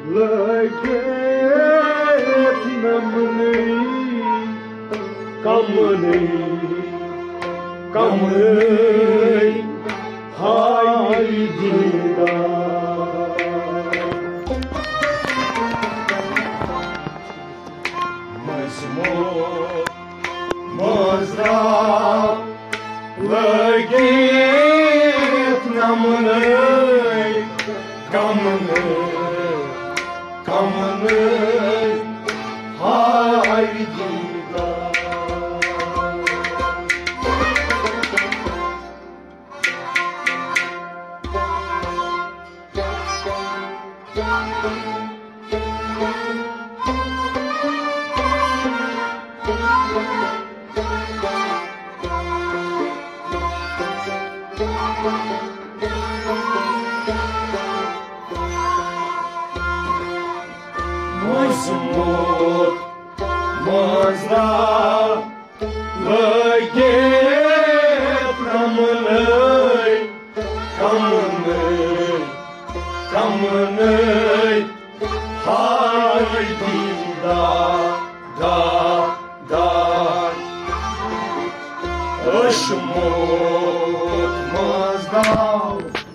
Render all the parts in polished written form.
Lăget n-amânăi, cam-mânăi, hai dida. Mă-zdrav, lăget n-amânăi, cam-mânăi, hai dida. Mă-zdrav, lăget n-amânăi, cam-mânăi, hai dida, da. Își mut, mă-zdrav.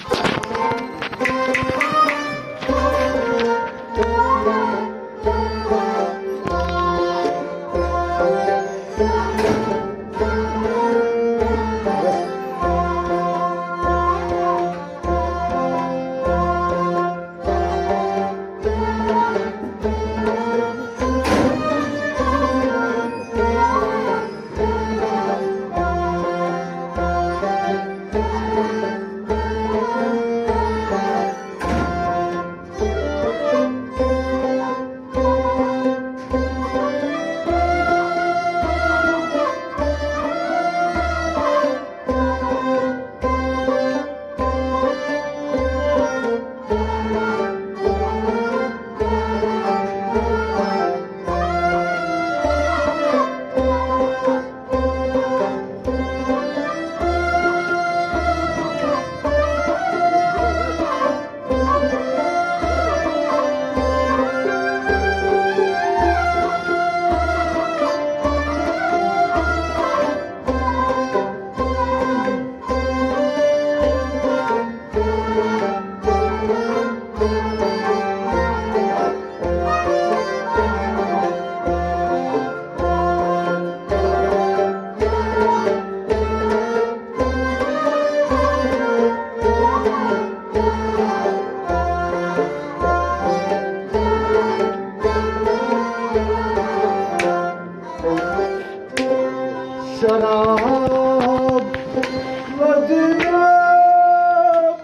Şarap, vadiram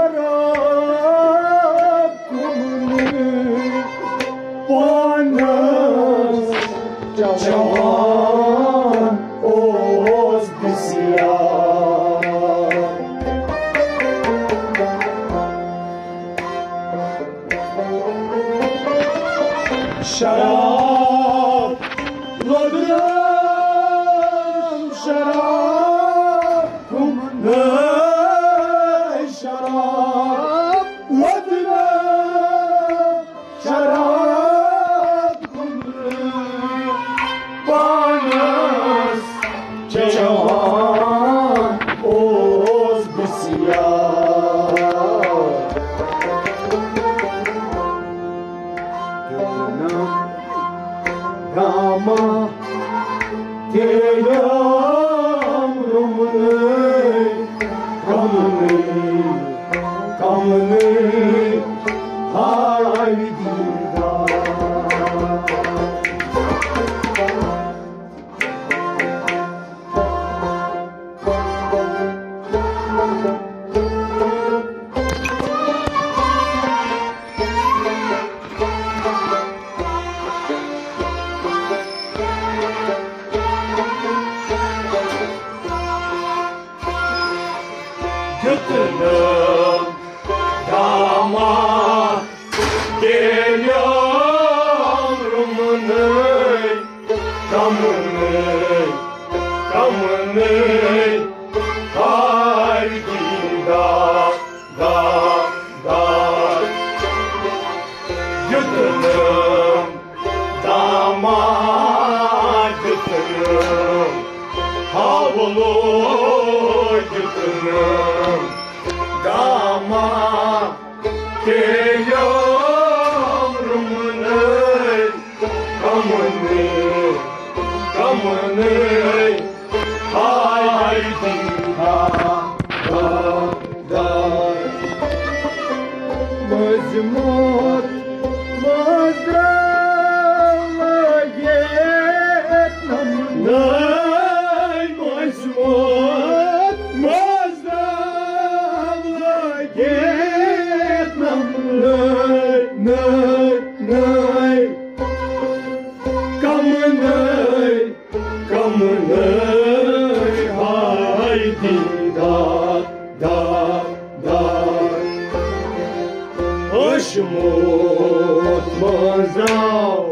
şarap kumunu, panas cavan oz bisyan. Şarap, vadiram şarap kumunu, şarap vadiram şarap kumunu, panas cavan oz bisyan. Dama Teyam Rumnay, Kamnay, Hay Dida. Gıtınım damat geliyorum rumnay, kamnay, hay dida, da. Gıtınım dama gıtınım havlu gıtınım dama yavrumun kamını haydi da Mazmut mazdrala yetnam Nay mazmut mazdrala yetnam Nay kamını haydi da Hoşmut mazdrav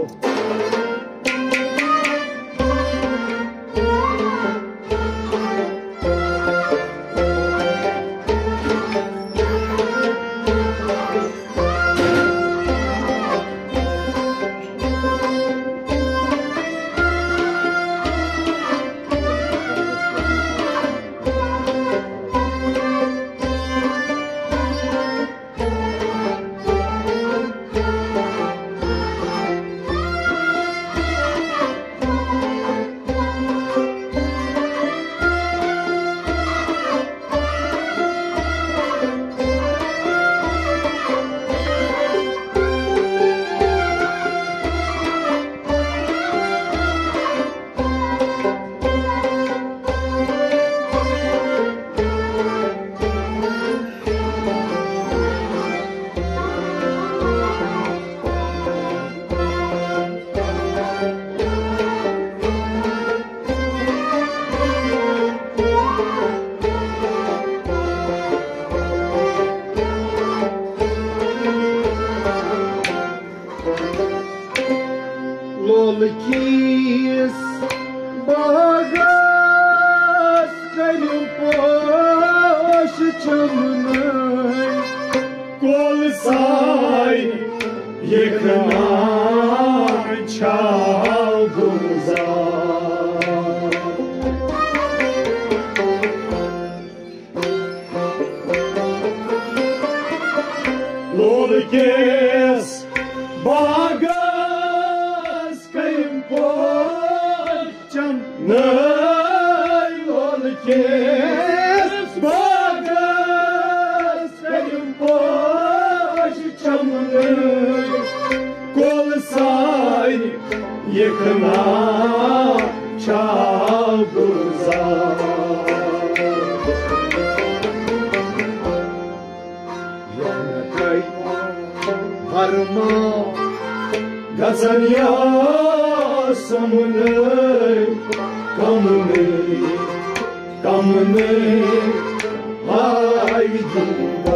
Лолкис багас калим пошчамный колсай екна чалгуза Лолкис багас Nay lolkes bagas kayım poşçamını kolsay yıkına çalguza Yanakay harma gazan yasamını kamını haydi da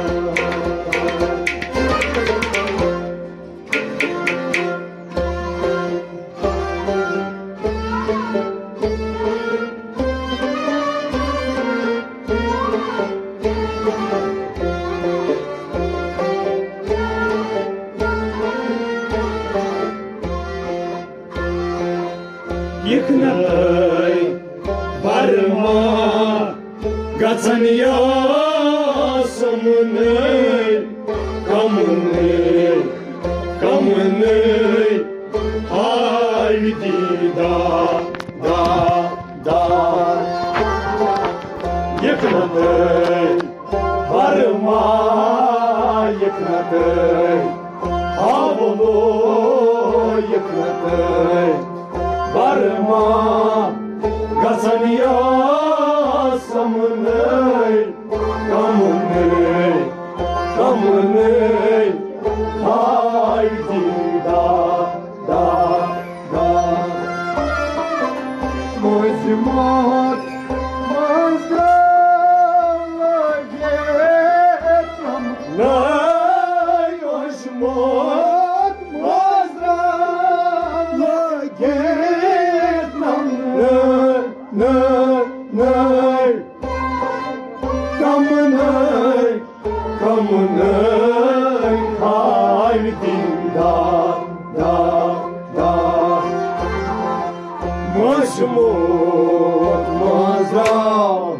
Yıknay varma gatan yasamını kamını haydi da Yıknay varma yıknay havlu yıknay Varma gazan yasamını kamını haydi da Mazmut mazdrala yetnam Nay hoşmut mazdrala yetnam Nay kamını haydi Mă-smut, mă-zau.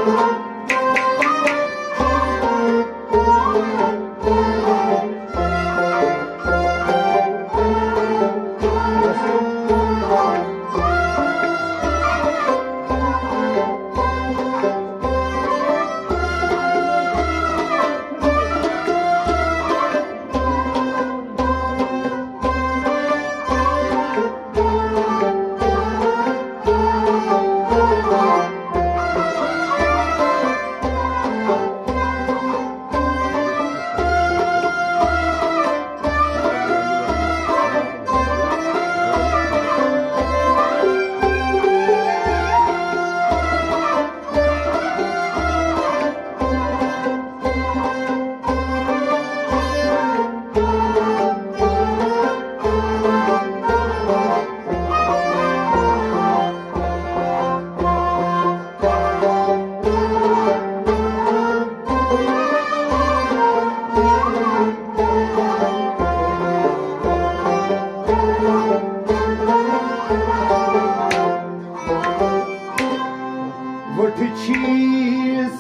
Vârticiis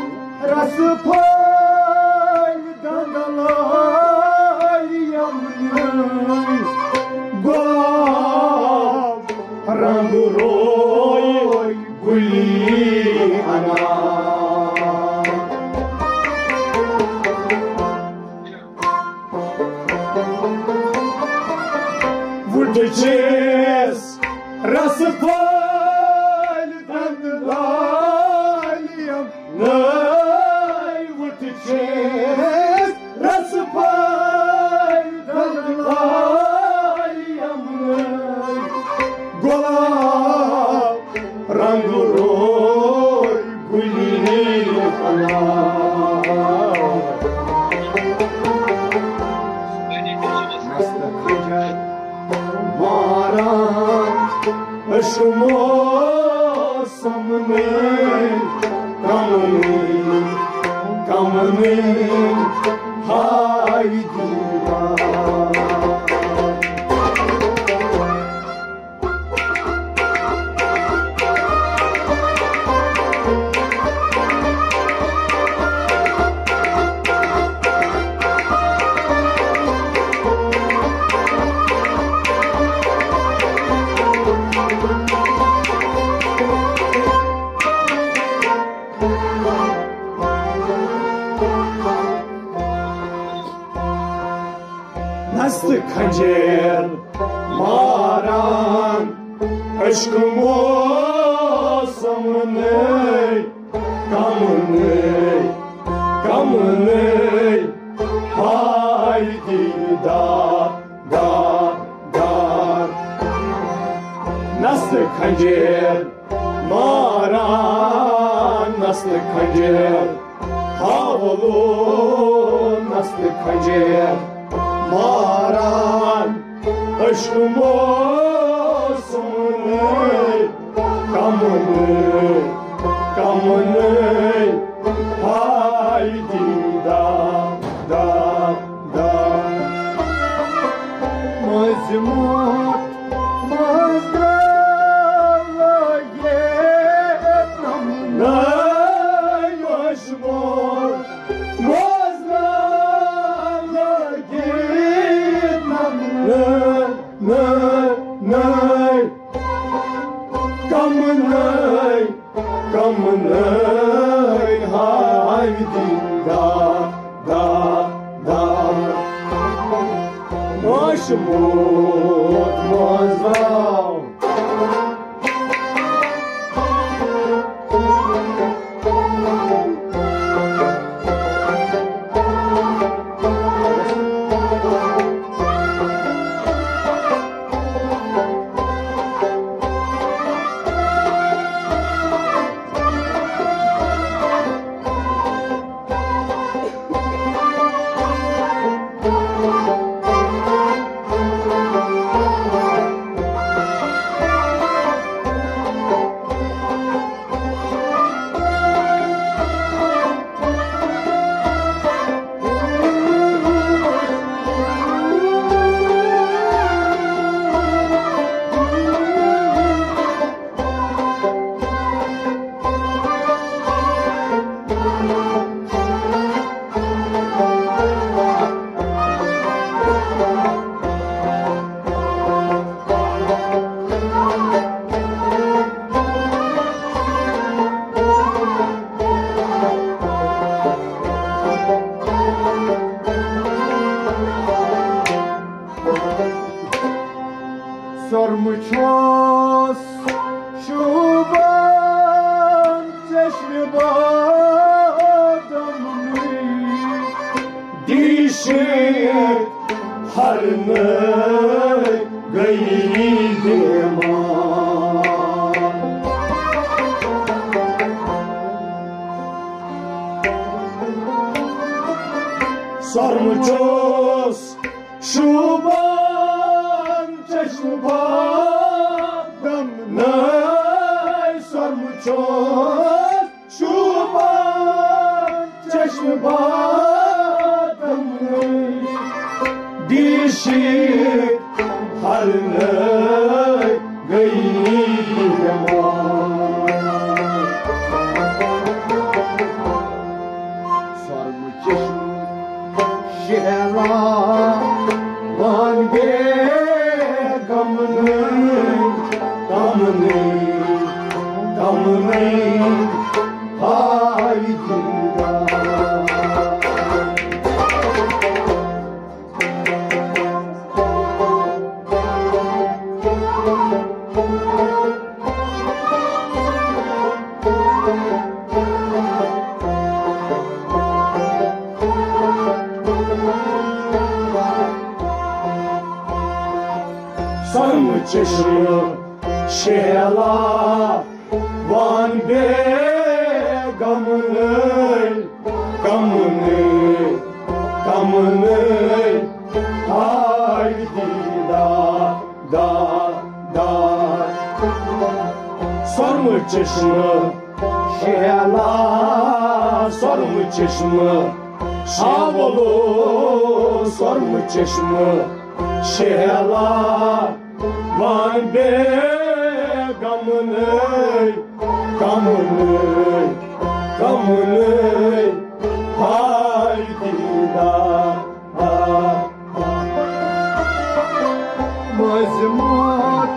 răsăpăi Dangalai-am-lui Golav ranguroi Guli-ana Vârticiis răsăpăi Noi vârticiesc răsăpăi Dangalai-am noi Golav ranguroi Guli-ana Nastăcăi Maran Își-mă-să-mânei Камыным, хайдива. Nasıl kancer maran aşkımı samıney kamıney kamıney haydi dar dar dar Nasıl kancer maran nasıl kancer havalı nasıl kancer Maran aşkımı sımıney kamıney kamıney haydi da da da Mazmut mazdralayet namnay Mazmut Nay, kamınay, kamınay, haydi da, da, da. Maşmut mazal. sormuchos şuban çeşme badamını dişit harını gayidema sormuchos şuban çeşme badamını sormuchos şuban çeşme badamını dişit harını gayidema sormuchos şehra vange gamını haydida sormuchos şehla van be gamını haydida da sormuchos şehla sormuchos şavolu sormuchos şehla van be gamını haydida mazmut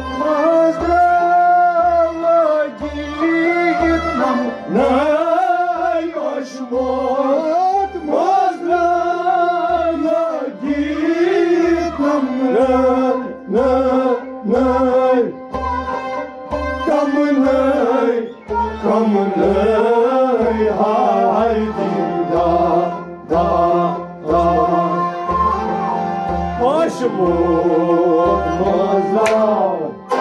mazdrala gitnam nay aşmut mazdrala gitnam nay kamını haydida da aşmut mazdrala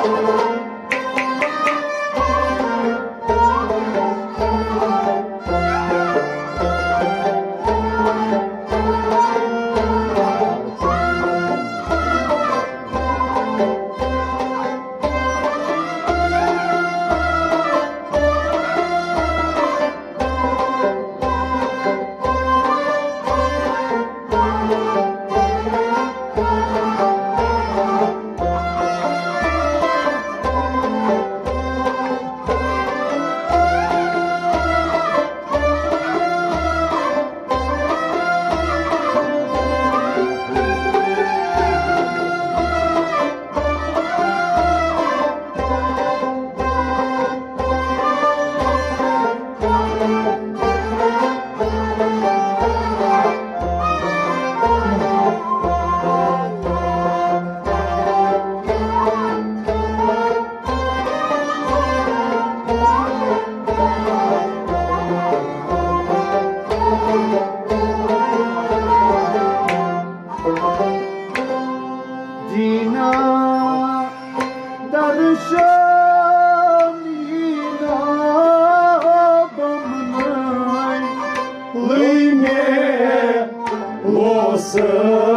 Dina darşamina bamnay lime losa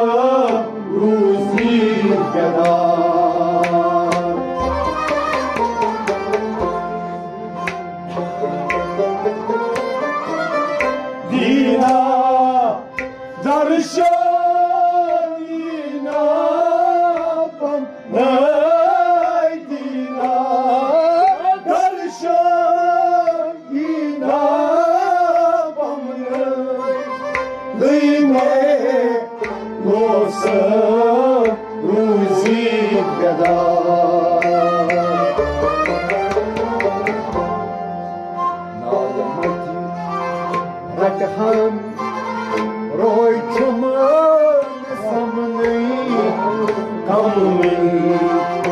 ruzi gadar Dina darşamina naydina darşan inabamını lime losa ruzi gadar nalamati rakhan roy çumar samne kamın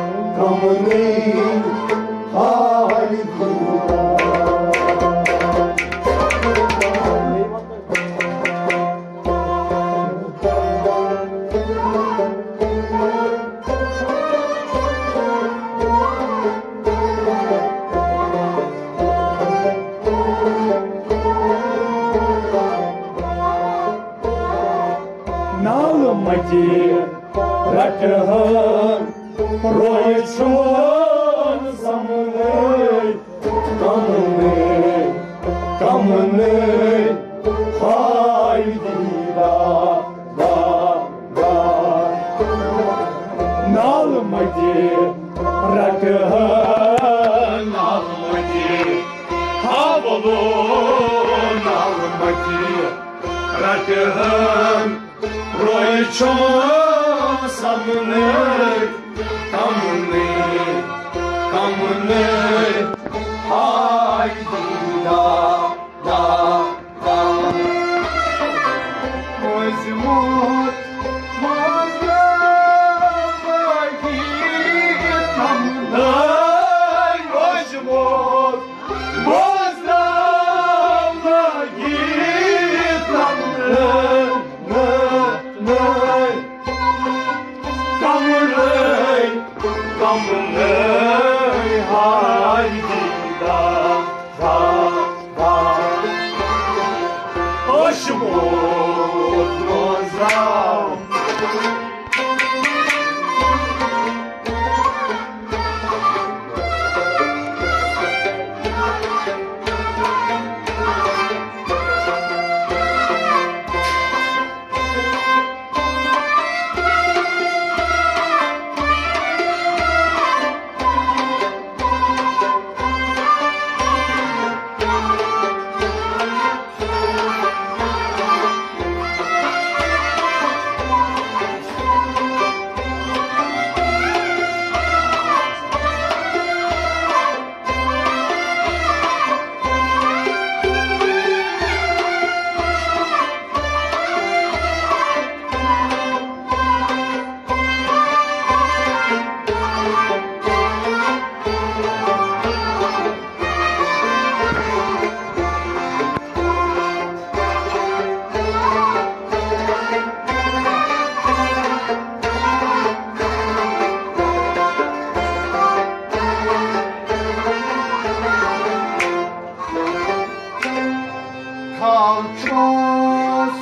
Наломаті ракега пройшов замилий, каменний, каменний, хай діда, наломаті ракега, наломаті, а воло наломаті ракега. Пройшов самний, каменний, каменний, хай діда, возьмуть мозги, каменний, возьмуть мозги, каменний. Каменний, хай діда, ошмотно зав. Kalços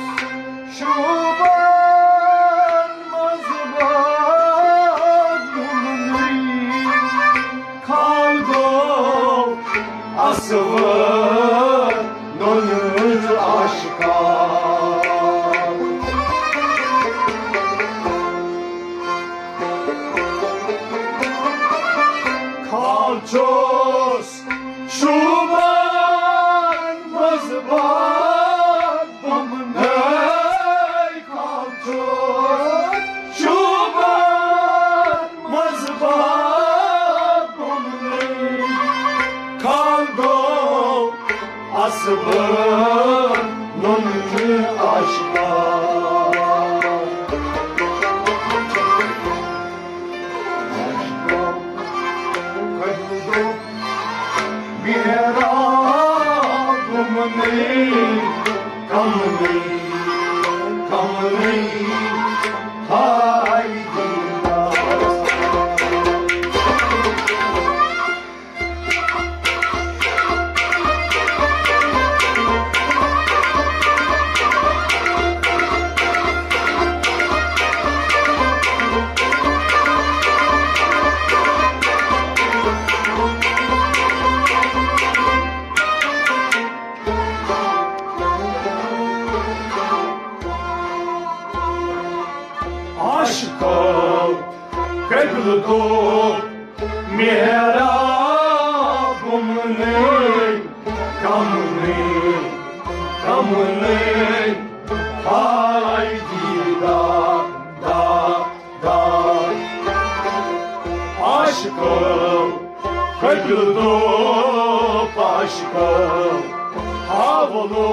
şuban mazbadımını kaldı asılı nonuz aşka. Kalços şuban mazbadımını kalços şuban mazbadımını kaldı asılı nonuz aşka. Kameni, haydi aşkım, kıblığım, mihrabımın, kamının, kamının, haydi da. Aşkım, kıblığım, aşkım, havalı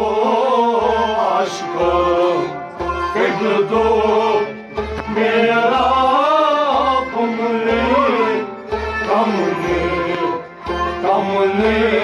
aşkım, kıblığım, mihrabımın, kamının, kamının.